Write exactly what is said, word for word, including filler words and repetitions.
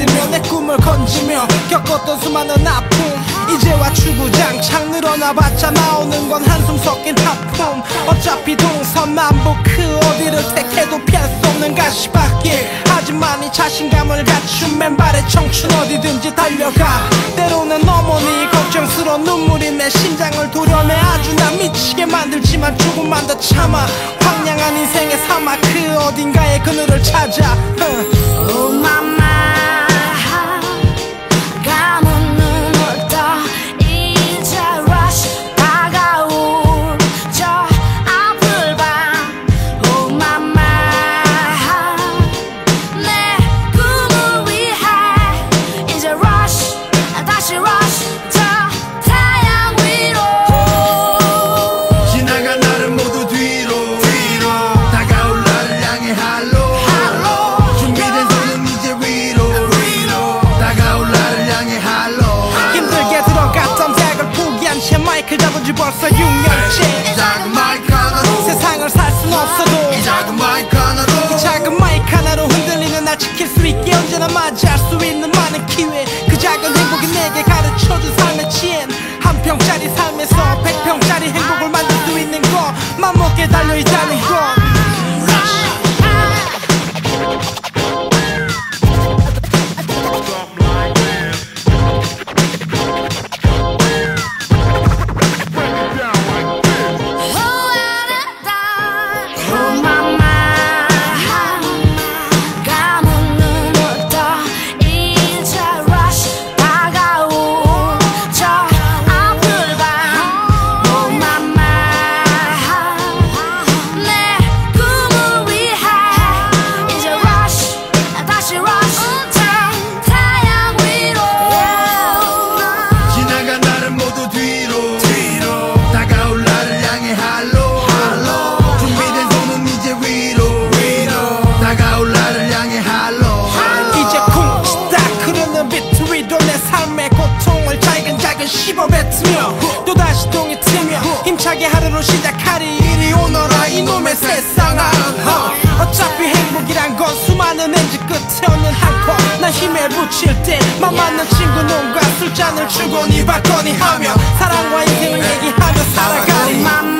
받으며 내 꿈을 건지며 겪었던 수많은 아픔 이제와 주구장창 늘어나봤자 나오는 건 한숨 섞인 하품 어차피 동서남북 그 어디를 택해도 피할 수 없는 가시밭길 하지만 이 자신감을 갖춘 맨발의 청춘 어디든지 달려가 때로는 어머니 걱정스러운 눈물이 내 심장을 도려내 아주 나 미치게 만들지만 조금만 더 참아 황량한 인생의 사막 그 어딘가에 그늘을 찾아 Oh mama 마이크 잡은 지 벌써 육 년째 이 작은 마이크 하나로 세상을 살 순 없어도 이 작은 마이크 하나로 이 작은 마이크 하나로 흔들리는 날 지킬 수 있게 언제나 맞이할 수 있는 많은 기회 그 작은 행복이 내게 가르쳐준 삶의 지혜 한 평짜리 삶에서 백 평짜리 행복을 만들 수 있는 것 맘먹게 달려있다는 것 씹어뱉으며 또다시 동이 트며 힘차게 하루를 시작하리 이리 오너라 이놈의 세상아 어. 어차피 행복이란 건 수많은 엔지 끝에 없는 한컷 나 힘에 붙일 때 맘 맞는 친구 놈과 술잔을 주거니 받거니 하며 사랑과 인생을 얘기하며 살아가리